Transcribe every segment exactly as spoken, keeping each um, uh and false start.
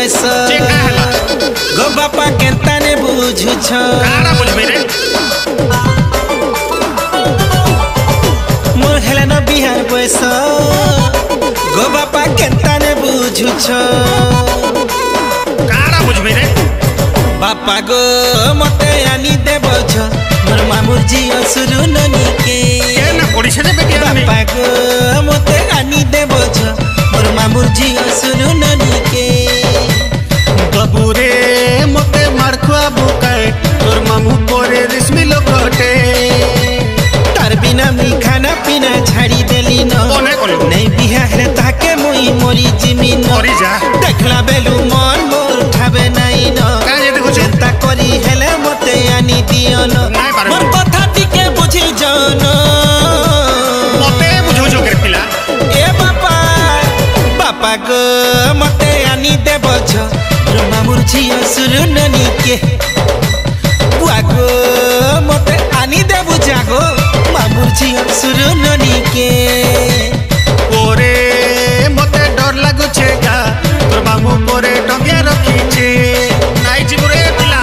बयस गो बापा केंता ने बुझु छ काड़ा बुझबे रे मोर हेला न बिहार बयस गो बापा केंता ने बुझु छ काड़ा बुझबे रे बापा गो मते आनी देब छ मोर मामुर जी असुरु ननी के के ना ओडिसा ने बेटी आनी बापा गो मते आनी देब छ मोर मामुर जी असुरु ननी के बाबू रे मते मारखुआ बुकाए तोर मामू पोरे रेशमी लोकटे तार बिना मी खाना पीना छाड़ी देली न कोने कोने नहीं बिहा है ताके मुई मोरी जिमी न मरी जा देखला बेलू मन मोर ठाबे नहीं न का जे देखो चिंता करी हेले मते आनी दियो न नहीं पारे मोर कथा टिके बुझी जन मते बुझो जो कर पिला ए बापा बापा गो मते आनी देब छ मोर मामुर जी असुरु ननी के बुआ गो मते आनी देबु जागो मामुर जी असुरु ननी के ओरे मते डर लागु छे का तोर मामू पोरे डंगिया रखी छे नाइ जीव रे पिला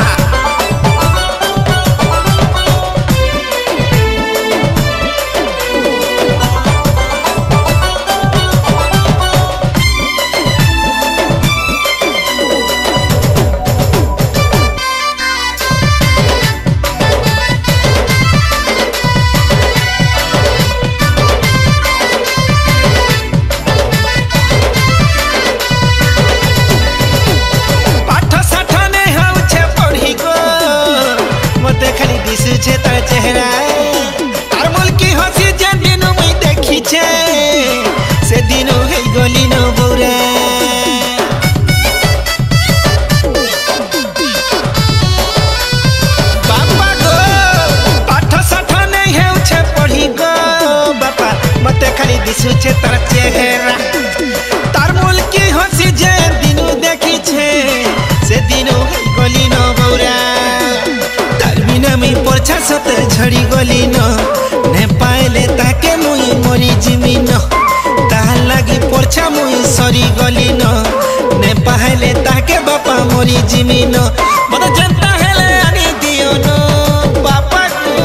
छे तार चेहरा तार मुल्की हंसी जे दिनु मुई देखी छे से दिनु हे गली न बौरा बापा गो पाठ साठ नहीं हेउ छे पढ़ी गो बापा मते खाली दिसु छे तार चेहरा तार मुल्की हंसी जे दिनु देखी छे से दिनु हे गली न बौरा मी परछा सते झड़ी गली न ने पाइले ताके मुई मरी जिमी न ताहा लागी परछा मुई सरी गली न ने पाइले ताके बापा मरी जिमी न मत जनता हेले आनी दियो न बापा गो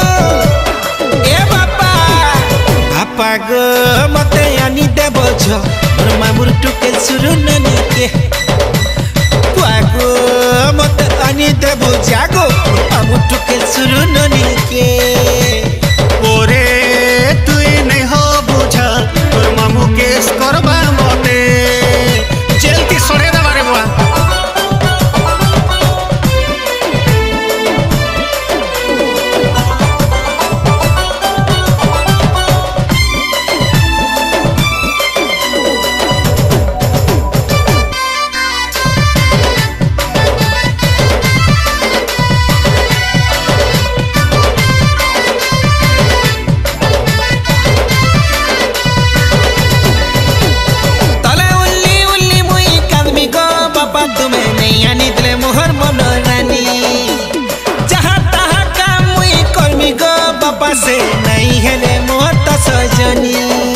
ए बापा बापा गो मते आनी देब छ मोर मामुर टुके सुरु ननी के बुआ गो मते आनी देबु जागो मामुर टुके सुरु ननी के ओरे तुई नहीं हो बुझा तोर मामू केस करबा मते जेल की सड़े दबा रे बुआ तुम्हें नहीं आनी दिले मोहर मन रानी जहाँ तहाँ काम मुई कर्मी गो बापा से नहीं हेले मोहर तो सजनी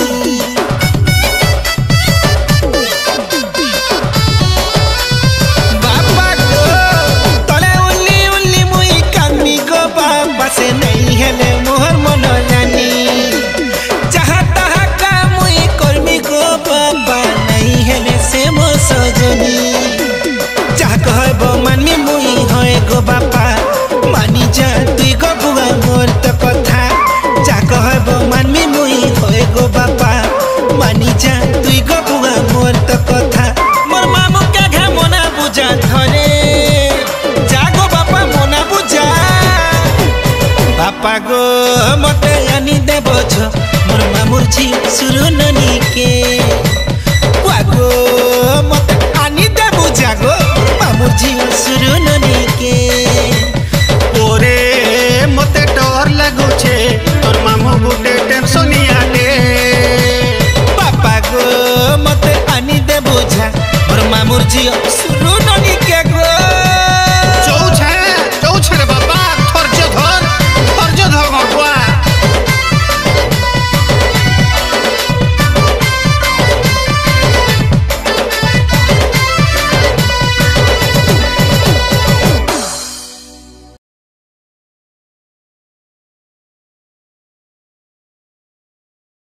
बापा गो तले उल्ली उल्ली मुई कर्मी गो बापा से नहीं हेले मोहर मन रानी जहाँ तहाँ काम मुई कर्मी गो बापा नहीं हेले से मो सजनी कहबो मानमी मुई होए गो बापा मानी जा तुई गो बुआ मोर त कथा जा कहबो मानमी मुई होए गो बापा मानी जा तुई गो बुआ मोर त कथा मोर मामू के घा मोना बुझा धरे जा गो बापा मोना बुझा बापा गो मते आनी देब छ मोर मामुर जी सुरु ननी के बुआ गो मते आनी देबु जागो मुझी सुरु ननी के ओरे मते डर लागु छे तोर मामू गुटे टेंशन आटे पापा गो मते आनी दे बुझा मोर मामुर जी